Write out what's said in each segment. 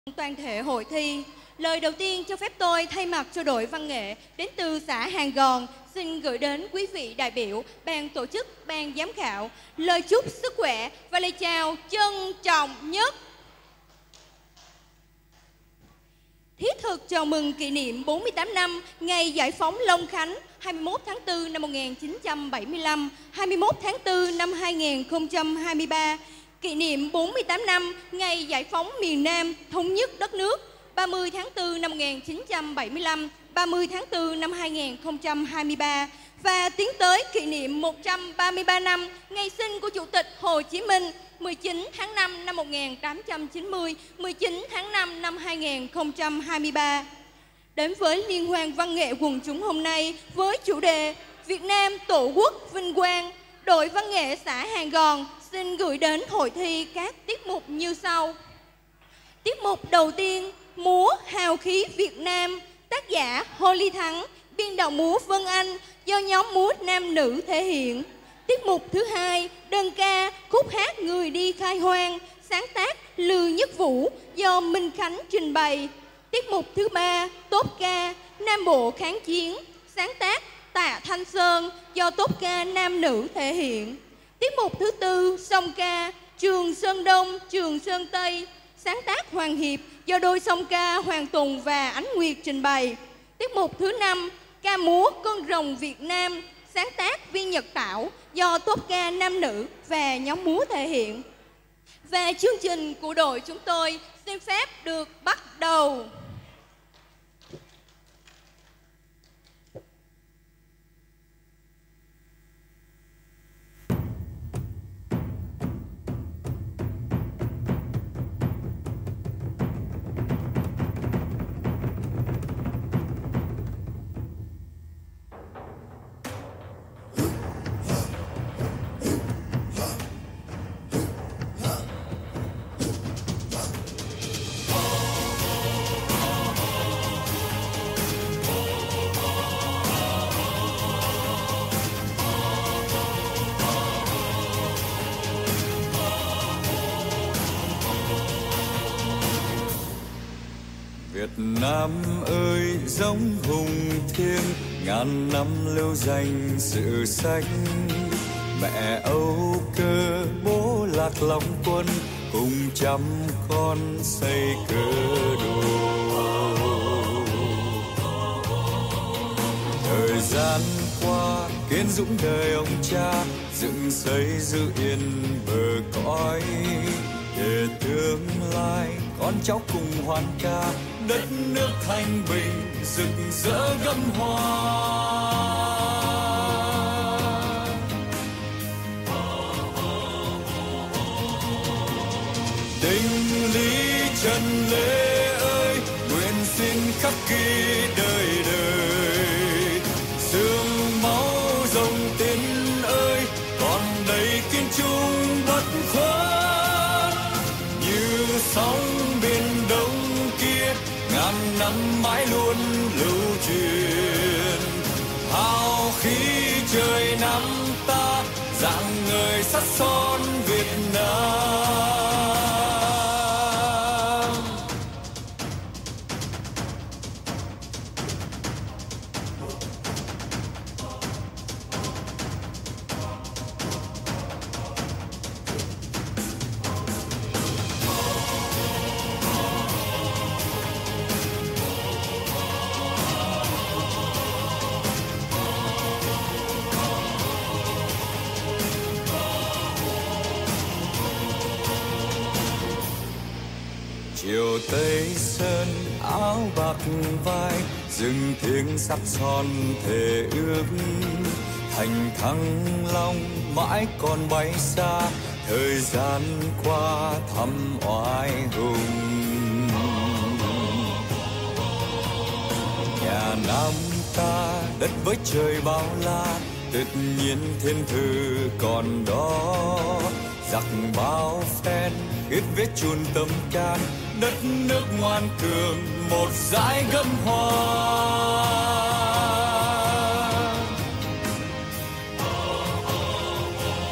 Toàn thể hội thi. Lời đầu tiên cho phép tôi thay mặt cho đội văn nghệ đến từ xã Hàng Gòn xin gửi đến quý vị đại biểu, ban tổ chức, ban giám khảo lời chúc sức khỏe và lời chào trân trọng nhất. Thiết thực chào mừng kỷ niệm 48 năm ngày giải phóng Long Khánh 21 tháng 4 năm 1975, 21 tháng 4 năm 2023. Kỷ niệm 48 năm ngày giải phóng miền Nam thống nhất đất nước 30 tháng 4 năm 1975, 30 tháng 4 năm 2023 và tiến tới kỷ niệm 133 năm ngày sinh của Chủ tịch Hồ Chí Minh 19 tháng 5 năm 1890, 19 tháng 5 năm 2023. Đến với Liên hoan văn nghệ quần chúng hôm nay với chủ đề Việt Nam Tổ quốc vinh quang, đội văn nghệ xã Hàng Gòn xin gửi đến hội thi các tiết mục như sau. Tiết mục đầu tiên, múa hào khí Việt Nam, tác giả Hồ Ly Thắng, biên đạo múa Vân Anh do nhóm múa nam nữ thể hiện. Tiết mục thứ hai, đơn ca khúc hát Người đi khai hoang, sáng tác Lư Nhất Vũ do Minh Khánh trình bày. Tiết mục thứ ba, tốp ca Nam Bộ kháng chiến, sáng tác Tạ Thanh Sơn do tốp ca nam nữ thể hiện. Tiết mục thứ tư, song ca Trường Sơn Đông, Trường Sơn Tây, sáng tác Hoàng Hiệp do đôi song ca Hoàng Tùng và Ánh Nguyệt trình bày. Tiết mục thứ năm, ca múa Con Rồng Việt Nam, sáng tác Viên Nhật Tảo do tốp ca nam nữ và nhóm múa thể hiện. Và chương trình của đội chúng tôi xin phép được bắt đầu. Việt Nam ơi giống hùng thiêng, ngàn năm lưu danh sự sách. Mẹ Âu Cơ bố Lạc Long Quân, cùng trăm con xây cơ đồ. Thời gian qua kiến dũng đời ông cha, dựng xây giữ yên bờ cõi. Để tương lai con cháu cùng hoan ca, đất nước thanh bình rực rỡ gấm hoa. Đinh Lý Trần Lê ơi, nguyện xin khắc ghi đời đời. Sương máu dòng tên ơi, còn đầy kiên trung bất khuất. Như sóng biển đông kia, ngàn năm mãi luôn lưu truyền. Hào khí trời Nam ta, rạng ngời sắc son Việt Nam. Chiều Tây Sơn áo bạc vai, rừng thiêng sắc son thề ước. Thành Thăng Long mãi còn bay xa, thời gian qua thăm oai hùng. Nhà Nam ta đất với trời bao la, tự nhiên thiên thư còn đó. Giặc bao phen viết viết chun tâm can, đất nước ngoan cường một dải gấm hoa.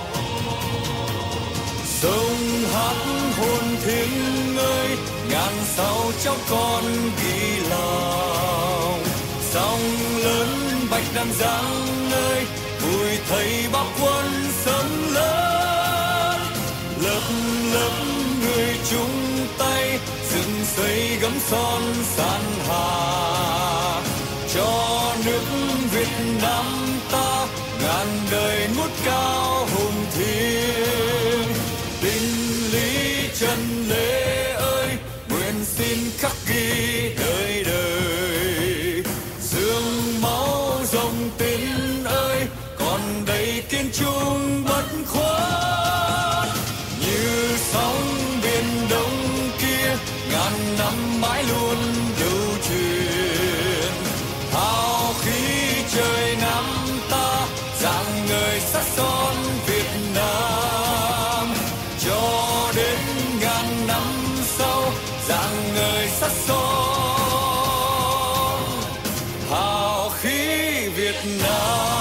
Sông hát hồn thiêng ơi, ngàn sao cháu con ghi lòng. Sông lớn bạch đằng giang ơi, vui thấy bác quân sớm lớn. Lớp lớp người chung tay dựng xây gấm son san hà, cho nước Việt Nam ta ngàn đời ngút cao hùng thiêng. Tình Lý Trần Lê ơi, nguyện xin khắc ghi đời đời. Sương máu dòng Tiến ơi, còn đầy kiên trung bất khuất. Như sóng biển đông kia, ngàn năm mãi luôn lưu truyền. Hào khí trời Nam ta, rạng ngời sắc son Việt Nam. Cho đến ngàn năm sau, rạng ngời sắc son hào khí Việt Nam.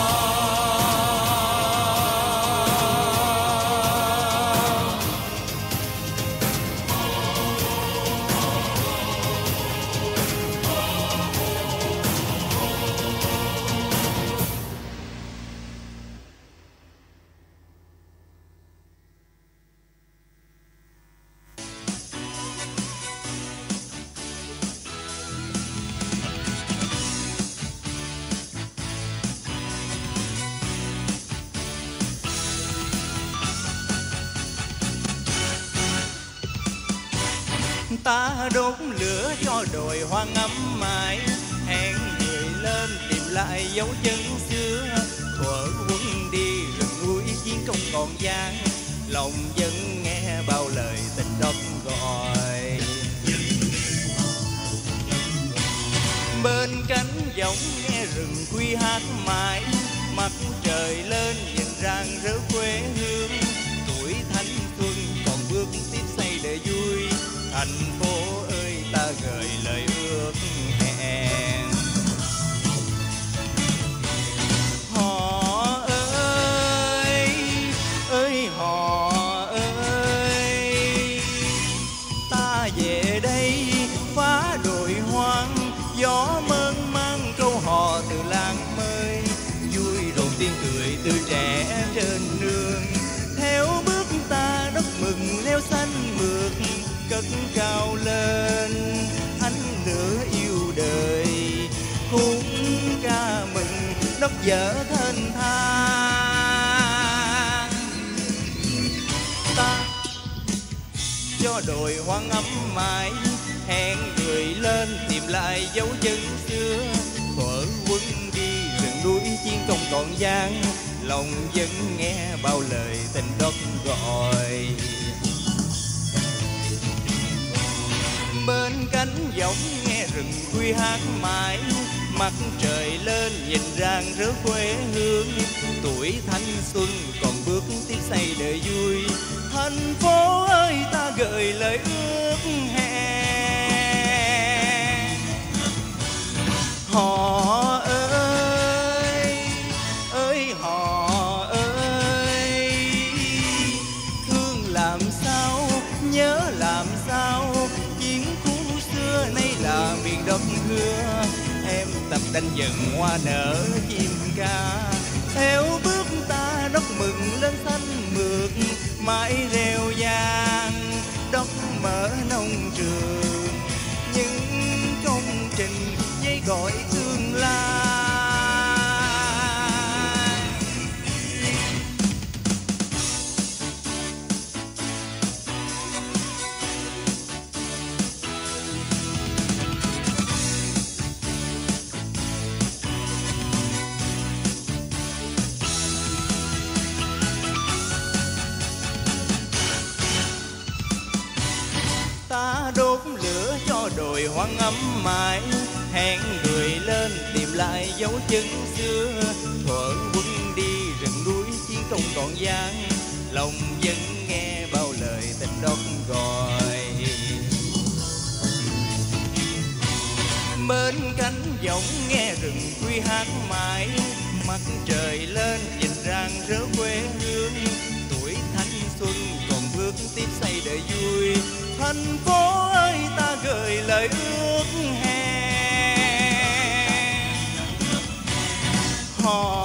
Ta đốt lửa cho đồi hoang ấm mãi, hẹn người lên tìm lại dấu chân xưa. Thuở quân đi rừng núi chiến công còn gian, lòng dân nghe bao lời tình đất gọi. Bên cánh giọng nghe rừng quy hát mãi, mặt trời lên nhìn rạng rỡ quê hương. Tuổi thanh xuân còn bước tiếp xây đời vui, thành phố ơi ta gửi lời ước hẹn. Họ ơi, ơi họ ơi, ta về đây phá đồi hoang, gió mơn mang câu hò từ làng mới. Vui rộn tiếng cười từ trẻ trên nương, theo bước ta đất mừng leo xanh mượt. Cất cao lên ánh lửa yêu đời, khúc ca mừng đất vỡ thênh thang. Ta cho đồi hoang ấm mãi, hẹn người lên tìm lại dấu chân xưa. Thuở quân đi rừng núi chiến công còn gian, lòng dân nghe bao lời tình đất gọi. Bên cánh giọng nghe rừng quy hát mãi, mặt trời lên nhìn rạng rỡ quê hương. Tuổi thanh xuân còn bước tiếp xây đời vui, thành phố ơi ta gửi lời ước hẹn. Họ ơi, ơi họ ơi, thương làm sao nhớ làm sao, nay là miền đất hứa. Em tập đánh dần hoa nở chim ca, theo bước ta đất mừng lên xanh mượt. Mãi reo vang đất mở nông trường, những công trình dây gọi tương lai. Ta đốt lửa cho đồi hoang ấm mãi, hẹn người lên tìm lại dấu chân xưa. Thuở quân đi rừng núi chiến công còn gian, lòng dân nghe bao lời tình đất gọi. Bên cánh giọng nghe rừng quy hát mãi, mặt trời lên nhìn rạng rỡ quê hương. Tuổi thanh xuân còn bước tiếp xây đời vui. Thành phố ơi ta gửi lời ước hẹn. Họ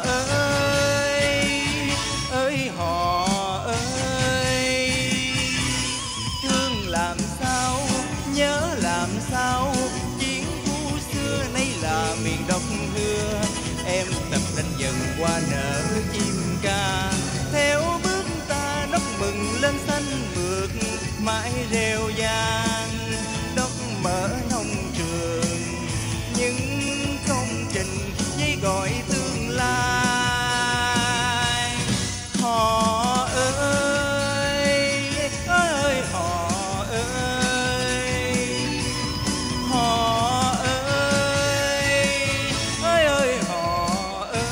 ơi họ ơi, thương làm sao nhớ làm sao, chiến khu xưa nay là miền đất hứa. Em tập đánh dần qua nở chim ca, theo bước ta đất mừng lên xanh mượt, mãi rêu vang đất mở nông trường, những công trình với gọi tương lai. Họ ơi ơi họ ơi, họ ơi họ ơi.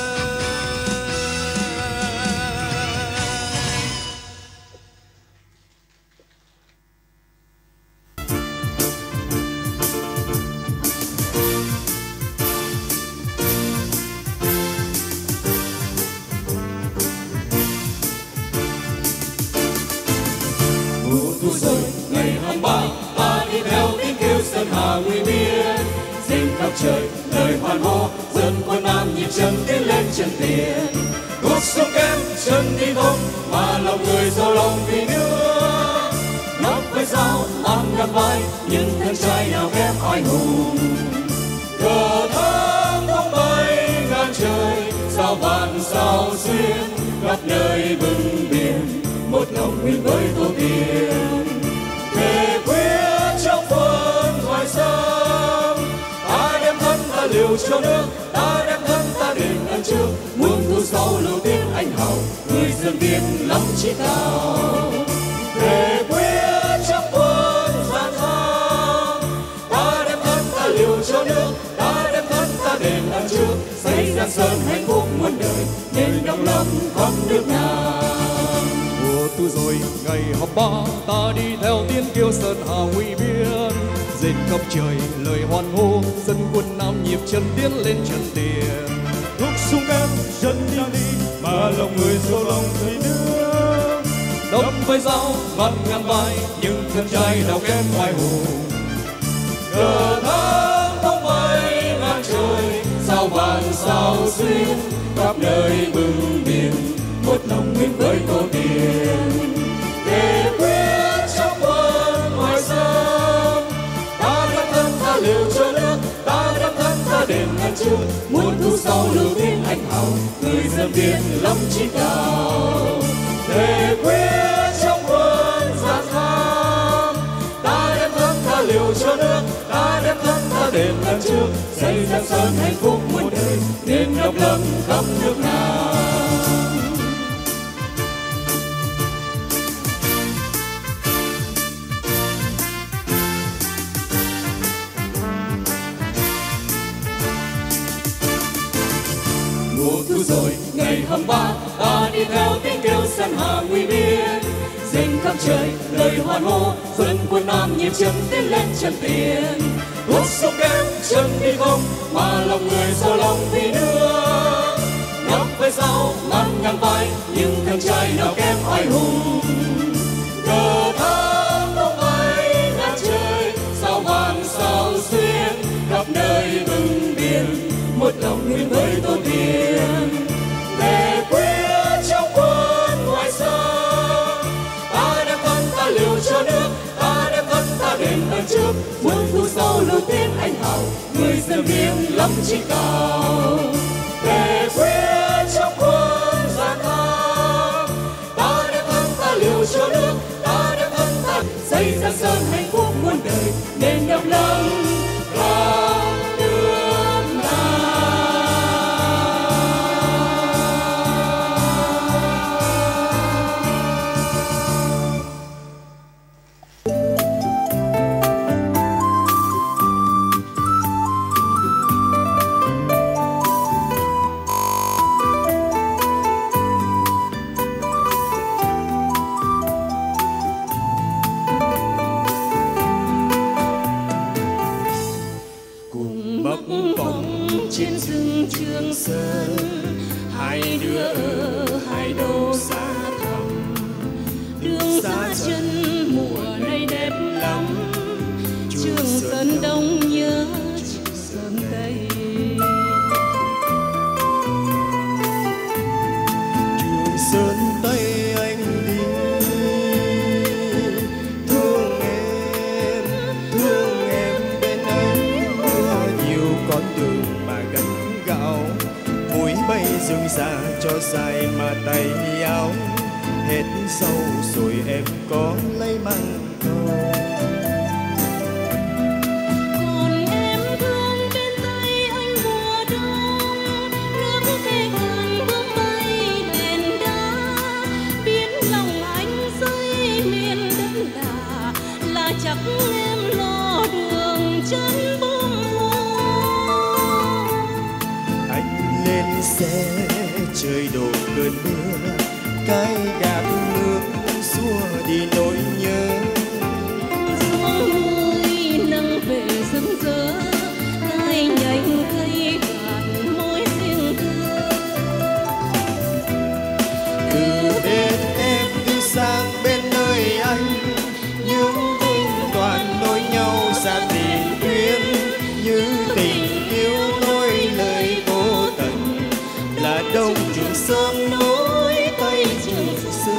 Mùa thu rồi ngày 23, ta đi theo tiếng kêu sơn hà nguy biên, rền khắp trời lời hoan hô, dân quân Nam nhịp chân tiến lên chân tiền. Cuộc sống kém chân đi không mà lòng người giàu lòng vì nước, nắm với dao mang ngăn vai những thân trai nào kém oai hùng. Cờ thắng tung bay ngang trời, sao vạn sao xuyên khắp nơi bừng biển, một lòng nguyện với tổ tiên. Thề quyết trong quân hoài sông, ta đem thân ta liều cho nước, ta đem thân ta đền ơn trước. Muôn thu sau lưu tiếng anh hào, người dân biết lắm chí cao. Thề quyết trong quân gian thang, ta đem thân ta liều cho nước, ta đem thân ta đền ơn trước. Xây Giang Sơn hạnh phúc muôn đời, nên độc lập khắp nước Nam. Mùa thu rồi ngày 23, ta đi theo tiếng kêu sơn hà nguy biên, rền khắp trời lời hoan hô, dân quân Nam nhịp chân tiến lên chân tiền. Lúc sung kém chân đi mà lòng người giàu lòng vì nước, Đâm với dao mặt ngàn vai những thân trai nào kém oai hùng. cờ thắng tung bay ngang trời, sao vạn sao xuyên khắp nơi bừng biển, một lòng nguyện với tổ tiên. Thề quyết trong quân hoài sông, ta đem thân ta liều cho nước, ta đem thân ta đền ơn trước. Muôn thu sau lưu tiếng anh hào, người dân biết lắm chí cao. Thề quyết trong quân gian tham, ta đem thân ta liều cho nước, ta đem thân ta đền ơn trước. Xây Giang Sơn hạnh phúc muôn đời, nên độc lập khắp nước Nam. Mùa thu rồi ngày 23, ta đi theo tiếng kêu sơn hà nguy biên, rền khắp trời lời hoan hô, dân quân Nam nhịp chân tiến lên chân tiền. Cuộc sống kém chân đi không mà lòng người giàu lòng vì nước, nắm với dao mang ngang vai những thân trai nào kém oai hùng. Cờ thắng tung bay ngang trời, sao vạn sao xuyên khắp nơi bừng biển, một lòng nguyện với tổ tiên. Thề quyết trong quân hoài sông, ta đem thân ta liều cho nước, ta đem thân ta đền ơn trước. Muôn thu sau lưu tiếng anh hào, người dân biết lắm chí cao. Thề quyết trong quân gian tham, ta đem thân ta liều cho nước, ta đem thân ta xây Giang Sơn hạnh phúc muôn đời, nên độc lập khắp nước Nam. trên rừng Trường Sơn, hai đứa ở hai đầu xa thẳm, đường Đường xa chân mùa này đẹp lắm, Trường Sơn Đông nhớ Trường Sơn Tây. Trường Sơn Tây anh đi, thương em bên anh. Mưa nhiều con đường mà gánh gạo, mũi bay rừng già cho dài mà tay áo. Hết sâu rồi em có lấy măng câu. Còn em thương bên tay anh mùa đông, nước kê cạn bướm bay đèn đá, biến lòng anh rơi miền đất lạ, là chắc em lo đường chân bông hoa. Anh lên xe trời đổ cơn mưa, cái gạt nước xua đi nỗi nhớ. Xuống núi nắng về rừng rỡ, gai nhành cây gạt môi riêng tư. Từ bên em đi sang bên nơi anh, những vinh toàn nối nhau xa tình duyên. Như tình yêu nối lời vô tận, là đông Trường Sơn nối Tây Trường Sơn.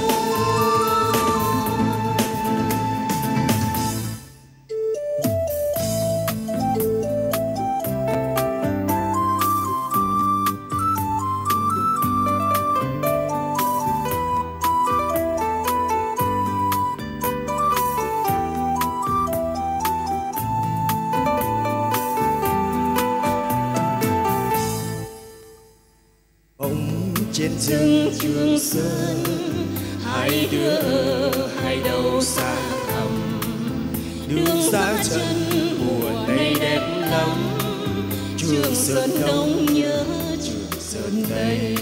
Trên rừng Trường Sơn, hai đứa ở hai đầu xa thẳm. Đường xa chân mùa này đẹp lắm, Trường Sơn Đông nhớ Trường Sơn Tây.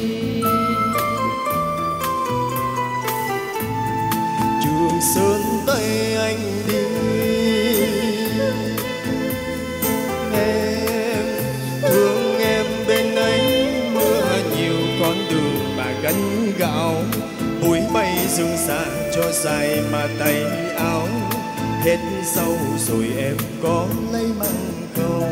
Trường Sơn Tây anh đi, em thương em bên anh. Mưa nhiều con đường mà gánh gạo, mũi bay rừng xa cho dài mà tay áo. Hết sâu rồi em có lấy măng câu.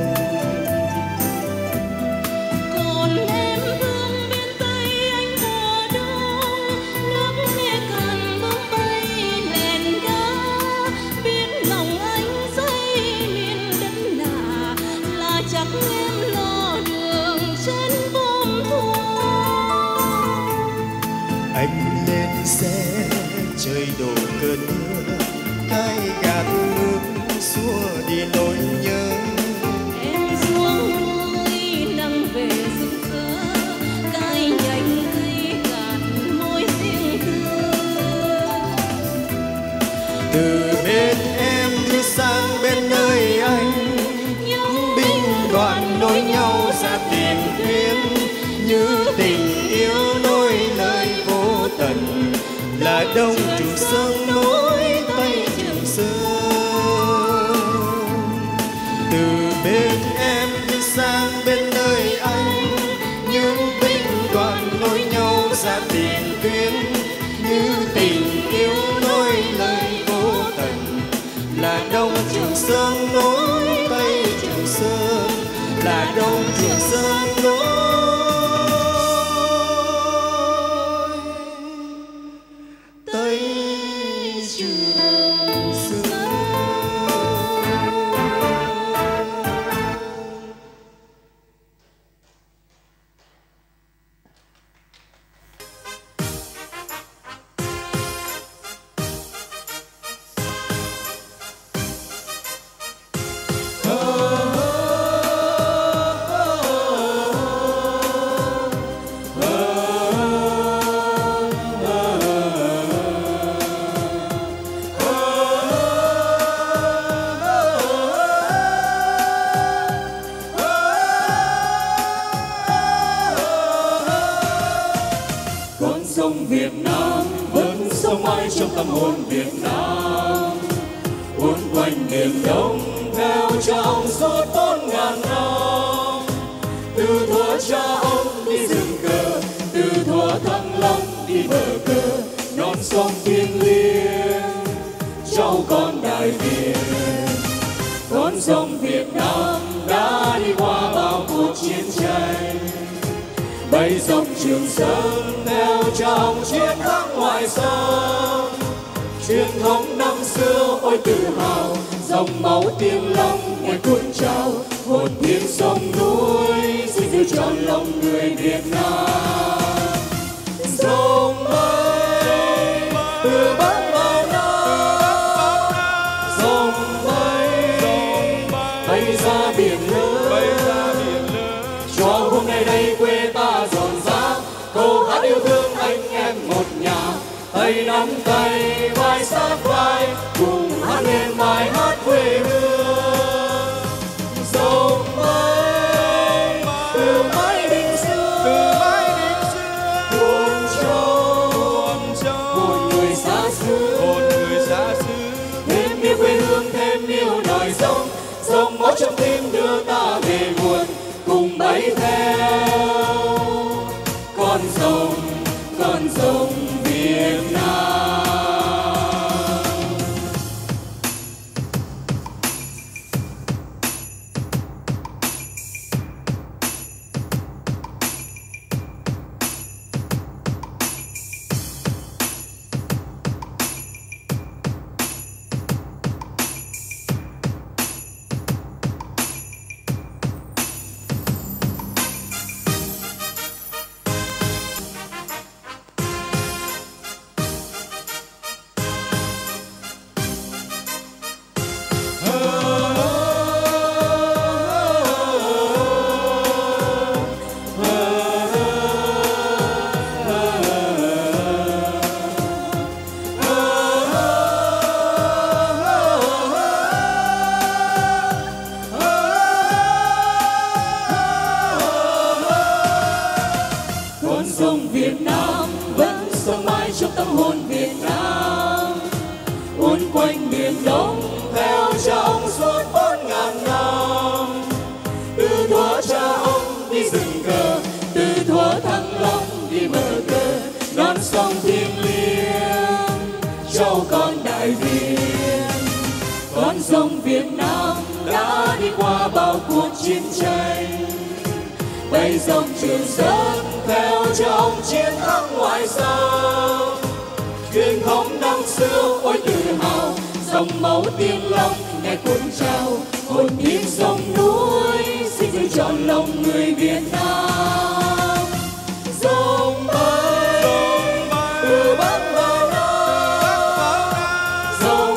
Còn em thương bên tay anh mùa đông, nước nghe cạn bướm bay đèn đá, biết lòng anh rơi miền đất lạ, là chắc em lo đường chân bông hoa. Anh lên xe trời đổ cơn mưa, cái gạt nước xua đi nỗi nhớ. Em xuống núi nắng về rực rỡ, gai nhành cây gạt môi riêng tư. Từ bên em đi sang bên nơi anh, những binh đoàn nối nhau ra tiền tuyến. Như tình yêu nối lời vô tận, là đông Trường Sơn nối Tây Trường Sơn. Từ bên em đi sang bên nơi anh, những binh đoàn nối nhau ra tiền tuyến. Như tình yêu nối lời vô tận, là đông Trường Sơn nối Tây Trường Sơn, là đông Trường Sơn nối Tây Trường Sơn. sông Việt Nam vẫn sống mãi trong tâm hồn Việt Nam, uốn quanh miền Đông theo cha ông suốt 4.000 năm. Từ thuở cha ông đi dựng cờ, từ thuở Thăng Long đi bờ cờ, non sông thiêng liêng cháu con Đại Việt. Con sông Việt Nam đã đi qua bao cuộc chiến tranh, bay dòng Trường Sơn theo trong chiến thắng ngoài sông. Truyền thống năm xưa ôi tự hào, dòng máu Tiên Long ngày cuộn trào, hồn thiêng sông núi xin giữ trọn lòng người Việt Nam. Sông bay từ Bắc vào Nam, sông bay ra biển lớn, cho hôm nay đây quê ta rộn rã, câu hát yêu thương anh em một nhà. Tay nắm tay vai sát vai cùng hát lên bài hát quê hương. Sông bay từ mái đình xưa cuốn trôi hồn người xa xứ, thêm yêu quê hương thêm yêu đời sông. Sông máu trong tim đưa ta về nguồn cùng bay theo con sông Việt Nam. Sông Việt Nam vẫn sống mãi trong tâm hồn Việt Nam, uốn quanh biển Đông theo cha ông suốt 4.000 năm. Từ thuở cha ông đi dựng cờ, từ thuở Thăng Long đi mở cờ, non sông thiêng liêng cháu con Đại Việt. Con sông Việt Nam đã đi qua bao cuộc chiến tranh, bay dòng Trường Sơn theo trong chiến thắng ngoài sông. Truyền thống năm xưa ôi tự hào, dòng máu Tiên Long ngày cuộn trào, hồn thiêng sông núi xin giữ trọn lòng người Việt Nam. Sông bay từ Bắc vào Nam, sông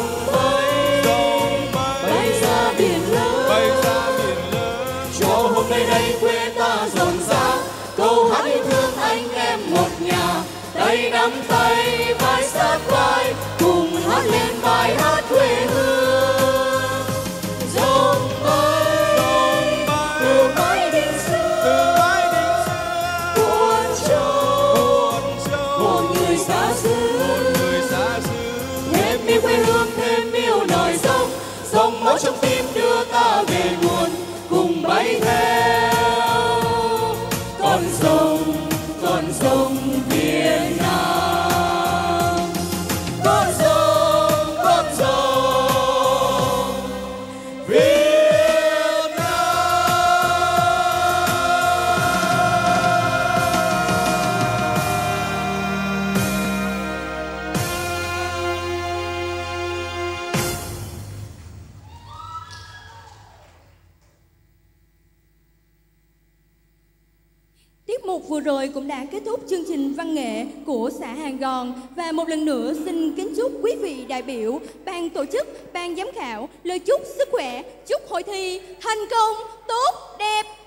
bay ra biển lớn, cho hôm nay đây quê ta rộn rã, câu hát yêu thương anh em một nhà. Tay nắm tay vai sát vai cùng hát lên bài hát quê hương. Sông bay từ mái đình xưa cuốn trôi hồn người xa xứ, thêm yêu quê hương thêm yêu đời sông. Sông máu trong tim đưa ta về nguồn cùng bay theo con sông Việt Nam. Con sông Việt Nam. Tiết mục vừa rồi cũng đã kết thúc chương trình văn nghệ của xã Hàng Gòn. Và một lần nữa xin kính chúc quý vị đại biểu, ban tổ chức, ban giám khảo lời chúc sức khỏe, chúc hội thi thành công, tốt đẹp.